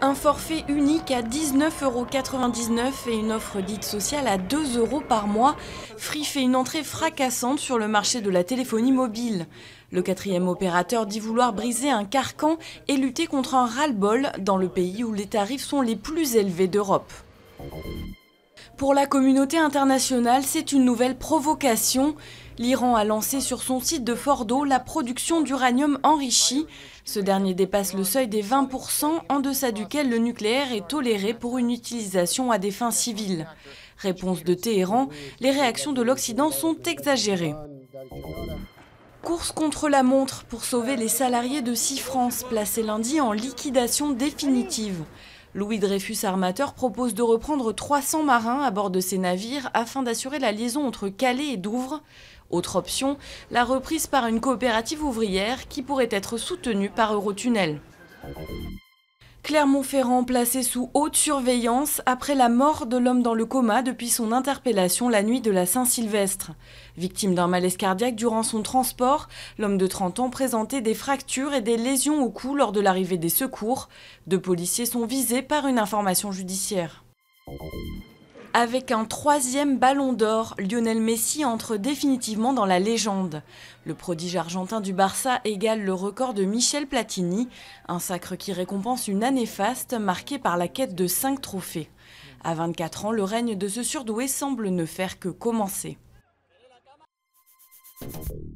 Un forfait unique à 19,99 € et une offre dite sociale à 2 € par mois. Free fait une entrée fracassante sur le marché de la téléphonie mobile. Le quatrième opérateur dit vouloir briser un carcan et lutter contre un ras-le-bol dans le pays où les tarifs sont les plus élevés d'Europe. Pour la communauté internationale, c'est une nouvelle provocation. L'Iran a lancé sur son site de Fordo la production d'uranium enrichi. Ce dernier dépasse le seuil des 20%, en deçà duquel le nucléaire est toléré pour une utilisation à des fins civiles. Réponse de Téhéran, les réactions de l'Occident sont exagérées. Course contre la montre pour sauver les salariés de Sifrance, placés lundi en liquidation définitive. Louis Dreyfus Armateur propose de reprendre 300 marins à bord de ses navires afin d'assurer la liaison entre Calais et Douvres. Autre option, la reprise par une coopérative ouvrière qui pourrait être soutenue par Eurotunnel. Clermont-Ferrand placé sous haute surveillance après la mort de l'homme dans le coma depuis son interpellation la nuit de la Saint-Sylvestre. Victime d'un malaise cardiaque durant son transport, l'homme de 30 ans présentait des fractures et des lésions au cou lors de l'arrivée des secours. 2 policiers sont visés par une information judiciaire. Avec un 3e ballon d'or, Lionel Messi entre définitivement dans la légende. Le prodige argentin du Barça égale le record de Michel Platini, un sacre qui récompense une année faste marquée par la quête de 5 trophées. À 24 ans, le règne de ce surdoué semble ne faire que commencer.